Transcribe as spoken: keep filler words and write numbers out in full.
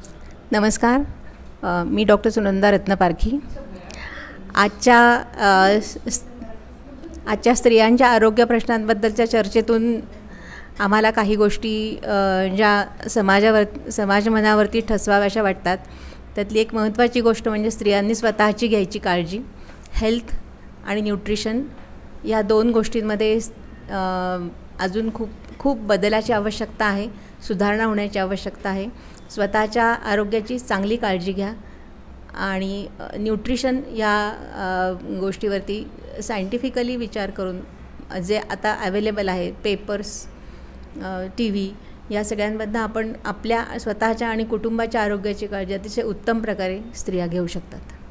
नमस्कार, अ, मी डॉक्टर सुनंदा रत्नपारखी. आजच्या अ, स- आजच्या स्त्रियांच्या आरोग्य प्रश्नांबद्दलच्या चर्चेतून आम्हाला काही गोष्टी अ, ज्या समाजावर समाज मनावरती ठसवाव्याशा वाटतात. त्यातली एक महत्त्वाची गोष्ट म्हणजे स्त्रियांनी स्वतःची घ्यायची काळजी. हेल्थ आणि न्यूट्रिशन या दोन गोष्टींमध्ये अ, अजून खूप खूप बदलाची आवश्यकता आहे, सुधारणा होण्याची आवश्यकता आहे. स्वतःच्या आरोग्याची चांगली काळजी घ्या आणि न्यूट्रिशन या अ, गोष्टीवरती सायंटिफिकली विचार करून जे आता अवेलेबल आहे पेपर्स, टी व्ही, या सगळ्यांमधनं आपण आपल्या स्वतःच्या आणि कुटुंबाच्या आरोग्याची काळजी अतिशय उत्तम प्रकारे स्त्रिया घेऊ शकतात.